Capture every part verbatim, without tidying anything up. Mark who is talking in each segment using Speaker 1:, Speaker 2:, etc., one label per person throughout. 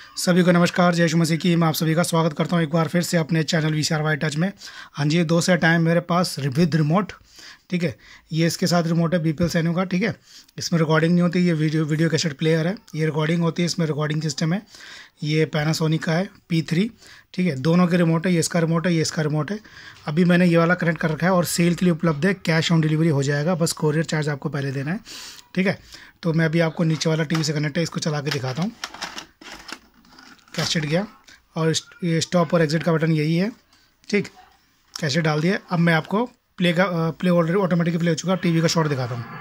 Speaker 1: सभी को नमस्कार, जय यीशु मसीह की। मैं आप सभी का स्वागत करता हूं एक बार फिर से अपने चैनल वीसीआर वाई टच में। हाँ जी, दो सेट आए मेरे पास विद रिमोट। ठीक है, ये इसके साथ रिमोट है बीपीएल सैन्यो का। ठीक है, इसमें रिकॉर्डिंग नहीं होती, ये वीडियो वीडियो कैसेट प्लेयर है। ये रिकॉर्डिंग होती है, इसमें रिकॉर्डिंग सिस्टम है। ये पैनासोनिक का है पी थ्री। ठीक है, दोनों के रिमोट है, ये इसका रिमोट है, ये इसका रिमोट है। अभी मैंने ये वाला कनेक्ट कर रखा है और सेल के लिए उपलब्ध है। कैश ऑन डिलीवरी हो जाएगा, बस कोरियर चार्ज आपको पहले देना है। ठीक है, तो मैं अभी आपको नीचे वाला टीवी से कनेक्ट है, इसको चला के दिखाता हूँ। कैसेट गया और ये स्टॉप और एग्जिट का बटन यही है। ठीक, कैसेट डाल दिया। अब मैं आपको प्ले का प्ले ऑलरेडी ऑटोमेटिकली प्ले हो चुका, टीवी का शॉट दिखाता हूँ।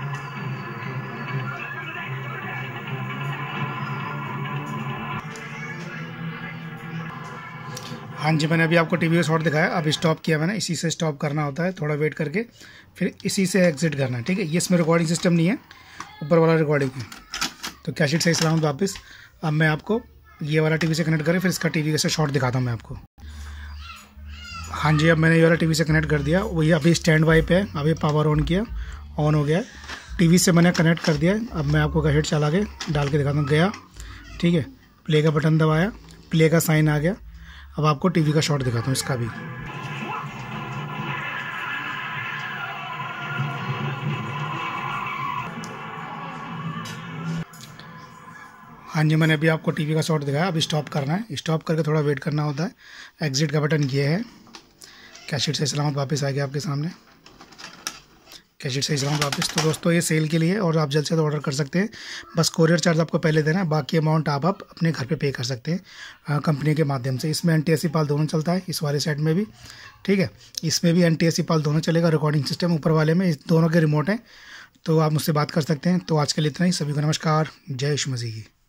Speaker 1: हाँ जी, मैंने अभी आपको टीवी का शॉट दिखाया। अब स्टॉप किया मैंने, इसी से स्टॉप करना होता है, थोड़ा वेट करके फिर इसी से एग्जिट करना है। ठीक है, ये इसमें रिकॉर्डिंग सिस्टम नहीं है, ऊपर वाला रिकॉर्डिंग है। तो कैसेट सही सलामत वापस। अब मैं आपको ये वाला टीवी से कनेक्ट करें, फिर इसका टीवी से शॉट दिखाता हूँ मैं आपको। हाँ जी, अब मैंने ये वाला टीवी से कनेक्ट कर दिया। वही अभी स्टैंड बाई पे है, अभी पावर ऑन किया, ऑन हो गया। टीवी से मैंने कनेक्ट कर दिया। अब मैं आपको कैसेट चला के डाल के दिखाता हूँ। गया, ठीक है, प्ले का बटन दबाया, प्ले का साइन आ गया। अब आपको टीवी का शॉट दिखाता हूँ इसका भी। हाँ जी, मैंने अभी आपको टीवी का शॉट दिखाया। अब स्टॉप करना है, स्टॉप करके थोड़ा वेट करना होता है। एग्जिट का बटन ये है। कैसेट सही सलामत वापस आ गया आपके सामने, कैसेट सही सलामत वापस। तो दोस्तों, ये सेल के लिए और आप जल्द से जल्द ऑर्डर कर सकते हैं। बस कोरियर चार्ज आपको पहले देना है, बाकी अमाउंट आप आप अपने घर पे पे कर सकते हैं कंपनी के माध्यम से। इसमें एन टी एस पाल दोनों चलता है, इस वाले सेट में भी। ठीक है, इसमें भी एन टी एस पाल दोनों चलेगा। रिकॉर्डिंग सिस्टम ऊपर वाले में, इस दोनों के रिमोट हैं, तो आप मुझसे बात कर सकते हैं। तो आज के लिए इतना ही। सभी को नमस्कार, जय यीशु मसीह की।